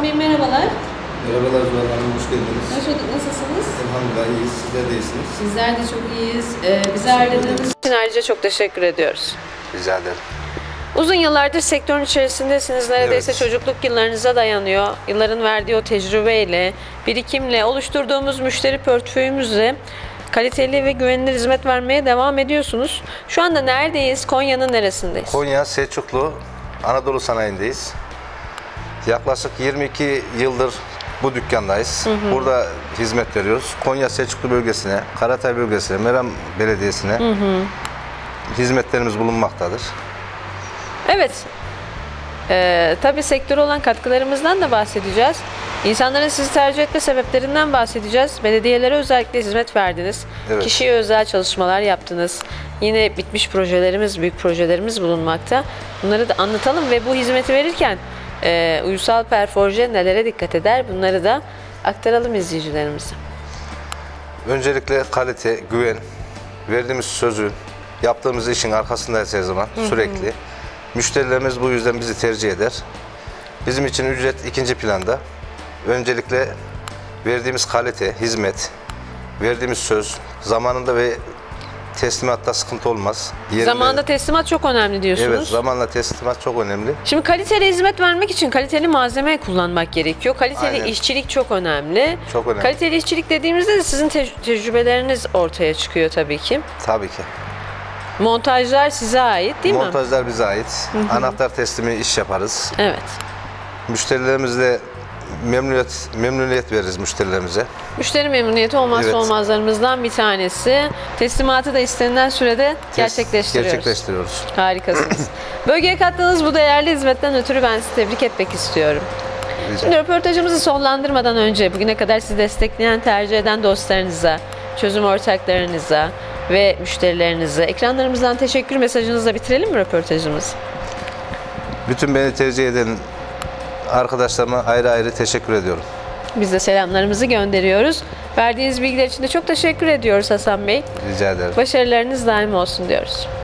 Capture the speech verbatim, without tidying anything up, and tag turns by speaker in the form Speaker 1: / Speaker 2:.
Speaker 1: Bey merhabalar.
Speaker 2: Merhabalar Zuhal Hanım, hoş geldiniz.
Speaker 1: Hoş bulduk, nasılsınız?
Speaker 2: Elhamdülillah iyiyiz, sizler de iyisiniz.
Speaker 1: Sizler de çok iyiyiz. Ee, bizi ağırladığınız için ayrıca çok teşekkür ediyoruz.
Speaker 2: Rica ederim.
Speaker 1: Uzun yıllardır sektörün içerisindesiniz. Neredeyse
Speaker 2: Evet.
Speaker 1: çocukluk yıllarınıza dayanıyor. Yılların verdiği o tecrübeyle, birikimle, oluşturduğumuz müşteri portföyümüzle kaliteli ve güvenilir hizmet vermeye devam ediyorsunuz. Şu anda neredeyiz? Konya'nın neresindeyiz?
Speaker 2: Konya Selçuklu Anadolu Sanayi'ndeyiz. Yaklaşık yirmi iki yıldır bu dükkandayız. Hı hı. Burada hizmet veriyoruz. Konya Selçuklu bölgesine, Karatay bölgesine, Meram Belediyesi'ne hı hı. hizmetlerimiz bulunmaktadır.
Speaker 1: Evet. Ee, tabii sektöre olan katkılarımızdan da bahsedeceğiz. İnsanların sizi tercih etme sebeplerinden bahsedeceğiz. Belediyelere özellikle hizmet verdiniz. Evet. Kişiye özel çalışmalar yaptınız. Yine bitmiş projelerimiz, büyük projelerimiz bulunmakta. Bunları da anlatalım ve bu hizmeti verirken e, uysal perforje nelere dikkat eder? Bunları da aktaralım izleyicilerimize.
Speaker 2: Öncelikle kalite, güven, verdiğimiz sözü, yaptığımız işin arkasındayız her zaman, hı hı. sürekli. Müşterilerimiz bu yüzden bizi tercih eder. Bizim için ücret ikinci planda. Öncelikle verdiğimiz kalite, hizmet, verdiğimiz söz, zamanında ve teslimatta sıkıntı olmaz. Yerinde... Zamanında
Speaker 1: teslimat çok önemli diyorsunuz.
Speaker 2: Evet, zamanla teslimat çok önemli.
Speaker 1: Şimdi kaliteli hizmet vermek için kaliteli malzeme kullanmak gerekiyor. Kaliteli Aynen. işçilik çok önemli.
Speaker 2: Çok önemli.
Speaker 1: Kaliteli işçilik dediğimizde de sizin te tecrübeleriniz ortaya çıkıyor tabii ki.
Speaker 2: Tabii ki.
Speaker 1: Montajlar size ait değil
Speaker 2: Montajlar
Speaker 1: mi?
Speaker 2: Montajlar bize ait. Hı hı. Anahtar teslimi iş yaparız.
Speaker 1: Evet.
Speaker 2: Müşterilerimizle memnuniyet, memnuniyet veririz müşterilerimize.
Speaker 1: Müşteri memnuniyeti olmazsa evet. olmazlarımızdan bir tanesi. Teslimatı da istenilen sürede gerçekleştiriyoruz.
Speaker 2: Gerçekleştiriyoruz.
Speaker 1: Harikasınız. Bölgeye kattığınız bu değerli hizmetten ötürü ben sizi tebrik etmek istiyorum. Rica. Şimdi röportajımızı sonlandırmadan önce bugüne kadar sizi destekleyen, tercih eden dostlarınıza, çözüm ortaklarınıza ve müşterilerinize ekranlarımızdan teşekkür mesajınızla bitirelim mi röportajımızı?
Speaker 2: Bütün beni tercih eden arkadaşlarıma ayrı ayrı teşekkür ediyorum.
Speaker 1: Biz de selamlarımızı gönderiyoruz. Verdiğiniz bilgiler için de çok teşekkür ediyoruz Hasan Bey.
Speaker 2: Rica ederim.
Speaker 1: Başarılarınız daim olsun diyoruz.